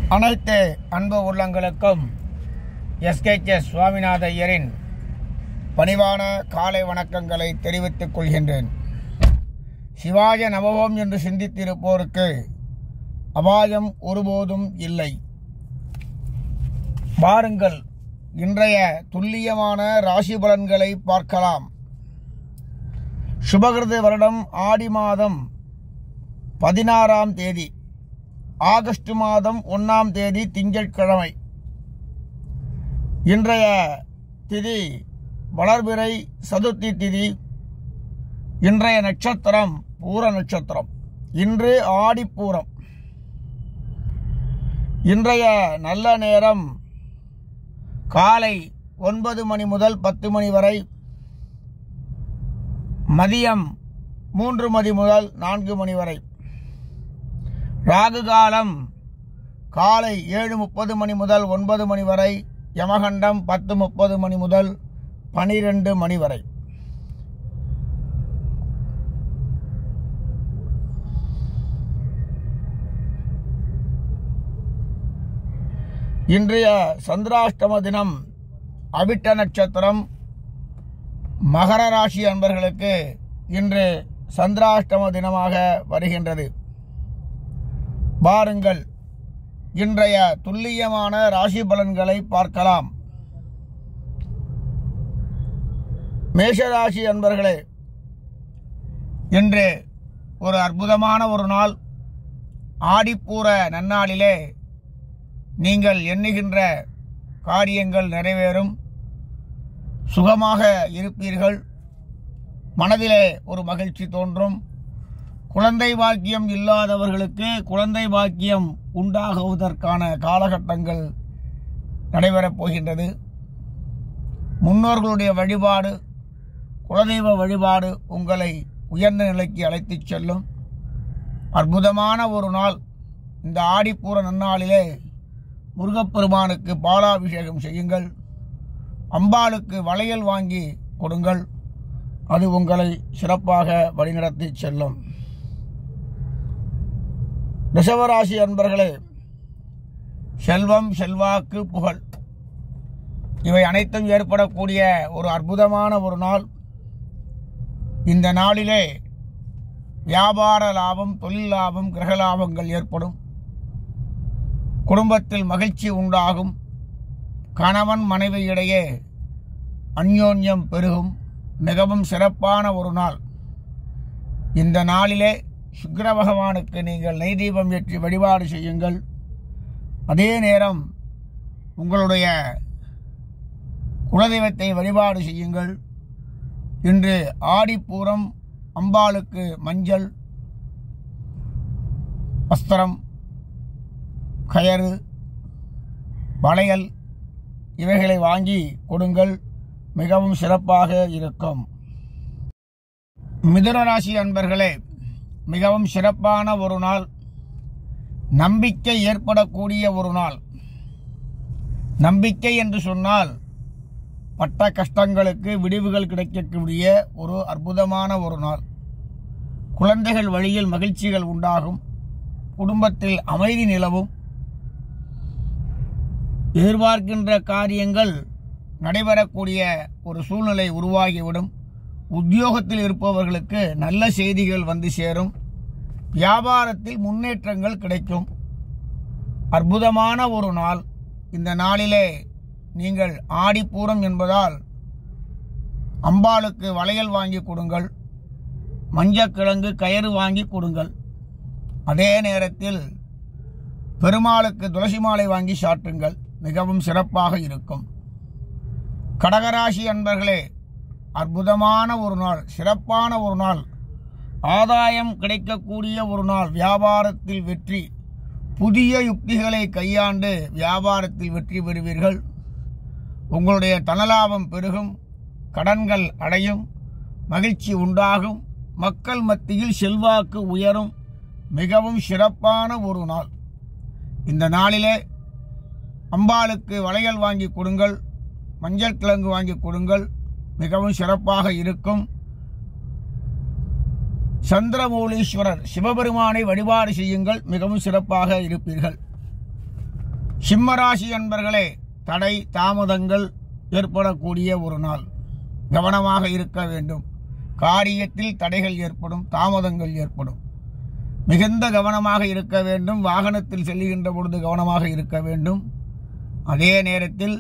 அனைத்து அன்பு உள்ளங்களுக்கும் Shsswaminatha Iyeriன் பணிவான காலை வணக்கங்களை தெரிவித்துக் கொள்கின்றேன். சிவாய நமவோம் என்று சிந்தித்திருப்போருக்கு அபாயம் ஒருபோதும் இல்லை. வாருங்கள், இன்றைய துல்லியமான ராசி பலன்களை பார்க்கலாம். சுபகிருத வருடம் ஆடி மாதம் 16ஆம் தேதி, ஆகஸ்ட் மாதம் 1ஆம் தேதி திங்கட்கிழமை. இன்றைய திதி வளர்பிறை சதுர்த்தி திதி. இன்றைய நட்சத்திரம் பூர நட்சத்திரம். இன்று ஆடிப்பூரம். இன்றைய நல்ல நேரம் காலை 9 மணி முதல் 10 மணி வரை, மதியம் 3 மணி முதல் 4 மணி வரை. ராகு காலம் காலை 7:30 மணி முதல் 9 மணி வரை. யமகண்டம் 10:30 மணி முதல் 12 மணி வரை. இன்றைய சந்திராஷ்டம தினம் அவிட்ட நட்சத்திரம். மகர ராசி அன்பர்களுக்கு இன்று சந்திராஷ்டம தினமாக வருகின்றது. வாருங்கள், இன்றைய துல்லியமான ராசி பலன்களை பார்க்கலாம். மேஷராசி அன்பர்களே, இன்று ஒரு அற்புதமான ஒரு நாள். ஆடிப்பூர நன்னாளிலே நீங்கள் எண்ணுகின்ற காரியங்கள் நிறைவேறும். சுகமாக இருப்பீர்கள். மனதிலே ஒரு மகிழ்ச்சி தோன்றும். குழந்தை பாக்கியம் இல்லாதவர்களுக்கு குழந்தை பாக்கியம் உண்டாகுவதற்கான காலகட்டங்கள் நடைபெறப் போகின்றது. முன்னோர்களுடைய வழிபாடு, குலதெய்வ வழிபாடு உங்களை உயர்ந்த நிலைக்கு அழைத்துச் செல்லும். அற்புதமான ஒரு நாள். இந்த ஆடிப்பூர நன்னாளிலே முருகப்பெருமானுக்கு பாலாபிஷேகம் செய்யுங்கள். அம்பாளுக்கு வளையல் வாங்கி கொடுங்கள். அது உங்களை சிறப்பாக வழிநடத்தி செல்லும். ரிஷபராசி அன்பர்களே, செல்வம், செல்வாக்கு, புகழ் இவை அனைத்தும் ஏற்படக்கூடிய ஒரு அற்புதமான ஒரு நாள். இந்த நாளிலே வியாபார லாபம், தொழில் லாபம், கிரக லாபங்கள் ஏற்படும். குடும்பத்தில் மகிழ்ச்சி உண்டாகும். கணவன் மனைவியிடையே அந்யோன்யம் பெருகும். மிகவும் சிறப்பான ஒரு நாள். இந்த நாளிலே சுக்கிர பகவானுக்கு நீங்கள் நெய் தீபம் ஏற்றி வழிபாடு செய்யுங்கள். அதே நேரம் உங்களுடைய குலதெய்வத்தை வழிபாடு செய்யுங்கள். இன்று ஆடிப்பூரம். அம்பாளுக்கு மஞ்சள் வஸ்திரம், கயறு, வளையல் இவைகளை வாங்கி கொடுங்கள். மிகவும் சிறப்பாக இருக்கும். மிதுன ராசி அன்பர்களே, மிகவும் சிறப்பான ஒரு நாள். நம்பிக்கை ஏற்படக்கூடிய ஒரு நாள். நம்பிக்கை என்று சொன்னால் பட்ட கஷ்டங்களுக்கு விடிவுகள் கிடைக்கக்கூடிய ஒரு அற்புதமான ஒரு நாள். குழந்தைகள் வழியில் மகிழ்ச்சிகள் உண்டாகும். குடும்பத்தில் அமைதி நிலவும். எதிர்பார்க்கின்ற காரியங்கள் நடைபெறக்கூடிய ஒரு சூழ்நிலை உருவாகிவிடும். உத்தியோகத்தில் இருப்பவர்களுக்கு நல்ல செய்திகள் வந்து சேரும். வியாபாரத்தில் முன்னேற்றங்கள் கிடைக்கும். அற்புதமான ஒரு நாள். இந்த நாளிலே நீங்கள் ஆடிப்பூரம் என்பதால் அம்பாளுக்கு வளையல் வாங்கி கொடுங்கள். மஞ்சக்கிழங்கு, கயிறு வாங்கி கொடுங்கள். அதே நேரத்தில் பெருமாளுக்கு துளசி மாலை வாங்கி சாட்டுங்கள். மிகவும் சிறப்பாக இருக்கும். கடகராசி அன்பர்களே, அற்புதமான ஒரு நாள். சிறப்பான ஒரு நாள். ஆதாயம் கிடைக்கக்கூடிய ஒரு நாள். வியாபாரத்தில் வெற்றி. புதிய யுக்திகளை கையாண்டு வியாபாரத்தில் வெற்றி பெறுவீர்கள். உங்களுடைய தனலாபம் பெருகும். கடன்கள் அடையும். மகிழ்ச்சி உண்டாகும். மக்கள் மத்தியில் செல்வாக்கு உயரும். மிகவும் சிறப்பான ஒரு நாள். இந்த நாளிலே அம்பாளுக்கு வளையல் வாங்கி கொடுங்கள். மஞ்சள் கிழங்கு வாங்கி கொடுங்கள். மிகவும் சிறப்பாக இருக்கும். சந்திரமௌலீஸ்வரர் சிவபெருமானை வழிபாடு செய்யுங்கள். மிகவும் சிறப்பாக இருப்பீர்கள். சிம்மராசி அன்பர்களே, தடை தாமதங்கள் ஏற்படக்கூடிய ஒரு நாள். கவனமாக இருக்க வேண்டும். காரியத்தில் தடைகள் ஏற்படும், தாமதங்கள் ஏற்படும். மிகுந்த கவனமாக இருக்க வேண்டும். வாகனத்தில் செல்லுகின்ற பொழுது கவனமாக இருக்க வேண்டும். அதே நேரத்தில்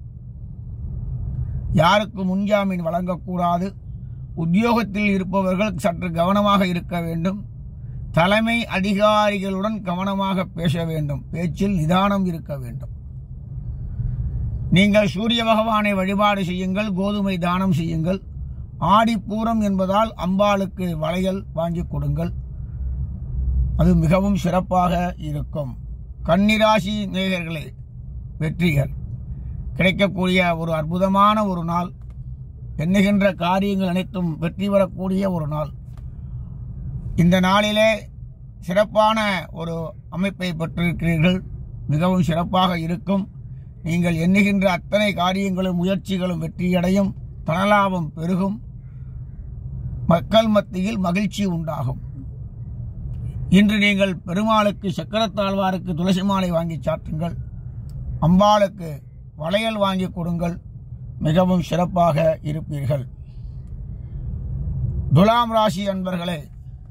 யாருக்கு முன்ஜாமீன் வழங்கக்கூடாது. உத்தியோகத்தில் இருப்பவர்கள் சற்று கவனமாக இருக்க வேண்டும். தலைமை அதிகாரிகளுடன் கவனமாக பேச வேண்டும். பேச்சில் நிதானம் இருக்க வேண்டும். நீங்கள் சூரிய பகவானை வழிபாடு செய்யுங்கள். கோதுமை தானம் செய்யுங்கள். ஆடிப்பூரம் என்பதால் அம்பாளுக்கு வளையல் வாங்கி கொடுங்கள். அது மிகவும் சிறப்பாக இருக்கும். கன்னிராசி நேயர்களே, வெற்றிகள் கிடைக்கக்கூடிய ஒரு அற்புதமான ஒரு நாள். எண்ணுகின்ற காரியங்கள் அனைத்தும் வெற்றி பெறக்கூடிய ஒரு நாள். இந்த நாளிலே சிறப்பான ஒரு அமைப்பை பெற்றிருக்கிறீர்கள். மிகவும் சிறப்பாக இருக்கும். நீங்கள் எண்ணுகின்ற அத்தனை காரியங்களும் முயற்சிகளும் வெற்றியடையும். தனலாபம் பெருகும். மக்கள் மத்தியில் மகிழ்ச்சி உண்டாகும். இன்று நீங்கள் பெருமாளுக்கு சக்கரத்தாழ்வாருக்கு துளசி மாலை வாங்கி சாற்றுங்கள். அம்பாளுக்கு வளையல் வாங்கி கொடுங்கள். மிகவும் சிறப்பாக இருப்பீர்கள். துலாம் ராசி அன்பர்களே,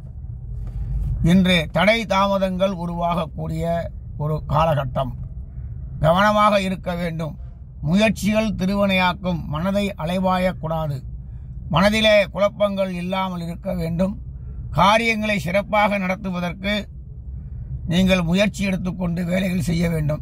இன்று தடை தாமதங்கள் உருவாகக்கூடிய ஒரு காலகட்டம். கவனமாக இருக்க வேண்டும். முயற்சிகள் திருவினையாக்கும். மனதை அலைவாயக்கூடாது. மனதிலே குழப்பங்கள் இல்லாமல் இருக்க வேண்டும். காரியங்களை சிறப்பாக நடத்துவதற்கு நீங்கள் முயற்சி எடுத்துக்கொண்டு வேலைகள் செய்ய வேண்டும்.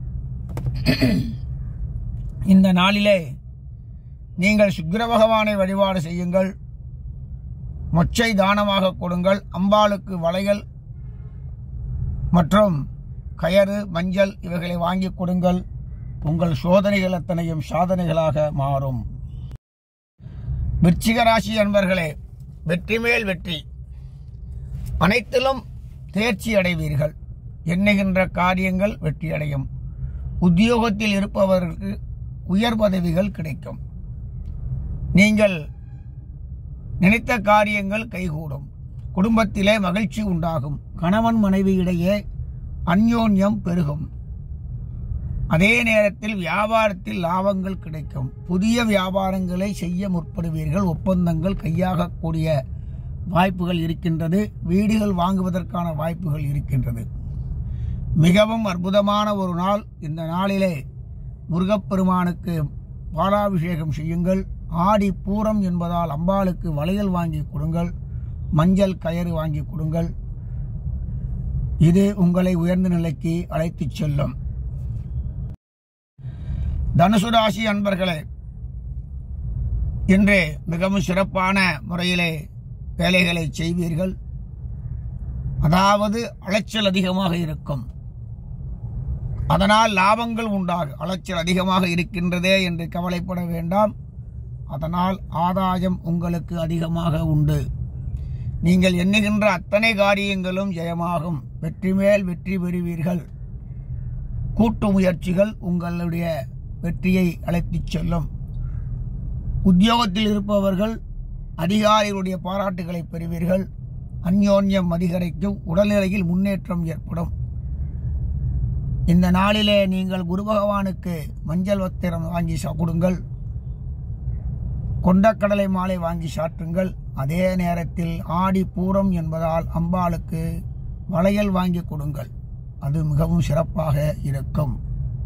இந்த நாளிலே நீங்கள் சுக்கிர பகவானை வழிபாடு செய்யுங்கள். மொச்சை தானமாக கொடுங்கள். அம்பாளுக்கு வளையல் மற்றும் கயறு, மஞ்சள் இவைகளை வாங்கி கொடுங்கள். உங்கள் சோதனைகள் அத்தனையும் சாதனைகளாக மாறும். விருச்சிக ராசி அன்பர்களே, வெற்றி மேல் வெற்றி. அனைத்திலும் தேர்ச்சி அடைவீர்கள். எண்ணுகின்ற காரியங்கள் வெற்றியடையும். உத்தியோகத்தில் இருப்பவர்களுக்கு உயர் பதவிகள் கிடைக்கும். நீங்கள் நினைத்த காரியங்கள் கைகூடும். குடும்பத்திலே மகிழ்ச்சி உண்டாகும். கணவன் மனைவியிடையே அந்யோன்யம் பெருகும். அதே நேரத்தில் வியாபாரத்தில் லாபங்கள் கிடைக்கும். புதிய வியாபாரங்களை செய்ய முற்படுவீர்கள். ஒப்பந்தங்கள் கையாகக்கூடிய வாய்ப்புகள் இருக்கின்றது. வீடுகள் வாங்குவதற்கான வாய்ப்புகள் இருக்கின்றது. மிகவும் அற்புதமான ஒரு நாள். இந்த நாளிலே முருகப்பெருமானுக்கு பாலாபிஷேகம் செய்யுங்கள். ஆடி பூரம் என்பதால் அம்பாளுக்கு வளையல் வாங்கி கொடுங்கள். மஞ்சள் கயிறு வாங்கி கொடுங்கள். இது உங்களை உயர்ந்த நிலைக்கு அழைத்துச் செல்லும். தனுசு ராசி அன்பர்களே, இன்று மிகவும் சிறப்பான முறையிலே வேலைகளை செய்வீர்கள். அதாவது அலைச்சல் அதிகமாக இருக்கும். அதனால் லாபங்கள் உண்டாகும். அலைச்சல் அதிகமாக இருக்கின்றதே என்று கவலைப்பட வேண்டாம். அதனால் ஆதாயம் உங்களுக்கு அதிகமாக உண்டு. நீங்கள் எண்ணுகின்ற அத்தனை காரியங்களும் ஜெயமாகும். வெற்றி மேல் வெற்றி பெறுவீர்கள். கூட்டு முயற்சிகள் உங்களுடைய வெற்றியை அழைத்துச் செல்லும். உத்தியோகத்தில் இருப்பவர்கள் அதிகாரிகளுடைய பாராட்டுகளை பெறுவீர்கள். அந்யோன்யம் அதிகரிக்கும். உடல்நிலையில் முன்னேற்றம் ஏற்படும். இந்த நாளிலே நீங்கள் குரு பகவானுக்கு மஞ்சள் வத்திரம் வாங்கி கொடுங்கள். கொண்டக்கடலை மாலை வாங்கி சாற்றுங்கள். அதே நேரத்தில் ஆடி பூரம் என்பதால் அம்பாளுக்கு வளையல் வாங்கி கொடுங்கள். அது மிகவும் சிறப்பாக இருக்கும்.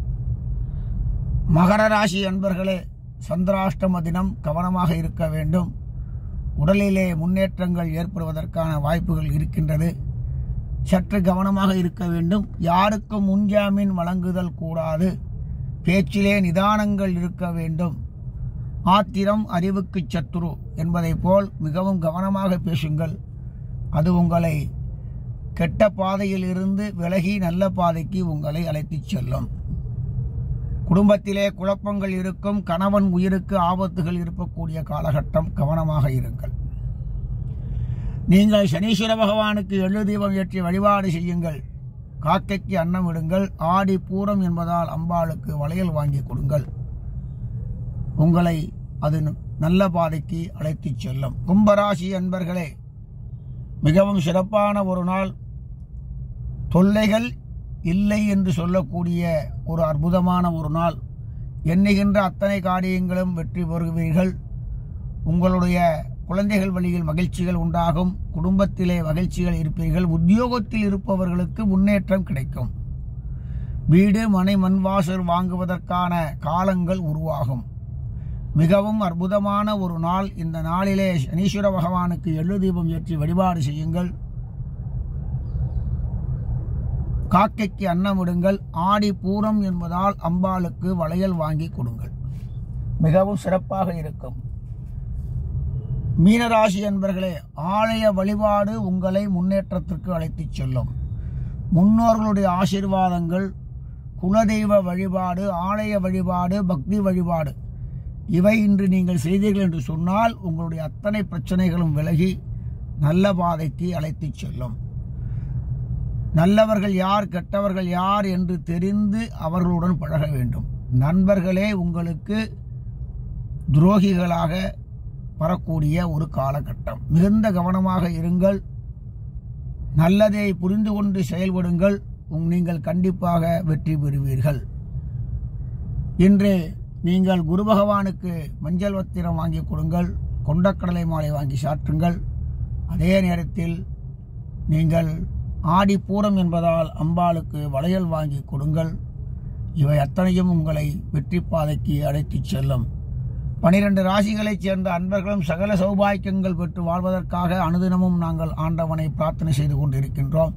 மகர ராசி அன்பர்களே, சந்திராஷ்டம தினம் கவனமாக இருக்க வேண்டும். உடலிலே முன்னேற்றங்கள் ஏற்படுவதற்கான வாய்ப்புகள் இருக்கின்றது. சற்று கவனமாக இருக்க வேண்டும். யாருக்கும் முன்ஜாமீன் வழங்குதல் கூடாது. பேச்சிலே நிதானங்கள் இருக்க வேண்டும். ஆத்திரம் அறிவுக்கு சத்துரு என்பதை போல் மிகவும் கவனமாக பேசுங்கள். அது உங்களை கெட்ட பாதையில் இருந்து விலகி நல்ல பாதைக்கு உங்களை அழைத்துச் செல்லும். குடும்பத்திலே குழப்பங்கள் இருக்கும். கணவன் உயிருக்கு ஆபத்துகள் இருக்கக்கூடிய காலகட்டம். கவனமாக இருங்கள். நீங்கள் சனீஸ்வர பகவானுக்கு எள்ளு தீபம் ஏற்றி வழிபாடு செய்யுங்கள். காக்கைக்கு அன்னம் விடுங்கள். ஆடி பூரம் என்பதால் அம்பாளுக்கு வளையல் வாங்கி கொடுங்கள். உங்களை அது நல்ல பாதைக்கு அழைத்துச் செல்லும். கும்பராசி அன்பர்களே, மிகவும் சிறப்பான ஒரு நாள். தொல்லைகள் இல்லை என்று சொல்லக்கூடிய ஒரு அற்புதமான ஒரு நாள். எண்ணுகின்ற அத்தனை காரியங்களும் வெற்றி பெறுவீர்கள். உங்களுடைய குழந்தைகள் வழியில் மகிழ்ச்சிகள் உண்டாகும். குடும்பத்திலே மகிழ்ச்சிகள் இருப்பீர்கள். உத்தியோகத்தில் இருப்பவர்களுக்கு முன்னேற்றம் கிடைக்கும். வீடு மனை மண்வாசல் வாங்குவதற்கான காலங்கள் உருவாகும். மிகவும் அற்புதமான ஒரு நாள். இந்த நாளிலே சனீஸ்வர பகவானுக்கு எள்ளு தீபம் ஏற்றி வழிபாடு செய்யுங்கள். காக்கைக்கு அன்னமிடுங்கள். ஆடி பூரம் என்பதால் அம்பாளுக்கு வளையல் வாங்கி கொடுங்கள். மிகவும் சிறப்பாக இருக்கும். மீனராசி என்பர்களே, ஆலய வழிபாடு உங்களை முன்னேற்றத்திற்கு அழைத்துச் செல்லும். முன்னோர்களுடைய ஆசீர்வாதங்கள், குலதெய்வ வழிபாடு, ஆலய வழிபாடு, பக்தி வழிபாடு இவை இன்று நீங்கள் செய்தீர்கள் என்று சொன்னால் உங்களுடைய அத்தனை பிரச்சனைகளும் விலகி நல்ல பாதைக்கு அழைத்துச் செல்லும். நல்லவர்கள் யார், கெட்டவர்கள் யார் என்று தெரிந்து அவர்களுடன் பழக வேண்டும். நண்பர்களே உங்களுக்கு துரோகிகளாக வரக்கூடிய ஒரு காலகட்டம். மிகுந்த கவனமாக இருங்கள். நல்லதை புரிந்து கொண்டு செயல்படுங்கள். நீங்கள் கண்டிப்பாக வெற்றி பெறுவீர்கள். இன்று நீங்கள் குரு பகவானுக்கு மஞ்சள் வத்திரம் வாங்கி கொடுங்கள். கொண்டக்கடலை மாலை வாங்கி சாற்றுங்கள். அதே நேரத்தில் நீங்கள் ஆடி பூரம் என்பதால் அம்பாளுக்கு வளையல் வாங்கி கொடுங்கள். இவை அத்தனையும் உங்களை வெற்றி பாதைக்கு அழைத்துச் செல்லும். 12 ராசிகளைச் சேர்ந்த அன்பர்களும் சகல சௌபாக்கியங்கள் பெற்று வாழ்வதற்காக அனுதினமும் நாங்கள் ஆண்டவனை பிரார்த்தனை செய்து கொண்டிருக்கின்றோம்.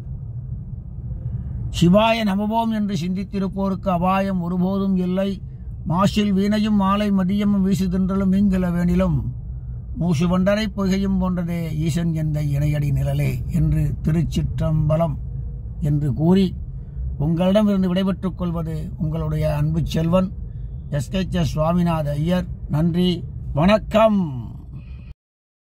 சிவாய நமவோம் என்று சிந்தித்திருப்போருக்கு அபாயம் ஒருபோதும் இல்லை. மாசில் வீணையும் மாலை மதியமும் வீசு தின்றலும் மீன்கில வேணிலும் மூசு வண்டரை பொய்கையும் போன்றதே ஈசன் என்ற இணையடி நிழலே என்று திருச்சிற்றம்பலம் என்று கூறி உங்களிடமிருந்து விடைபெற்றுக் கொள்வது உங்களுடைய அன்பு செல்வன் Shsswaminatha Iyer. நன்றி, வணக்கம்.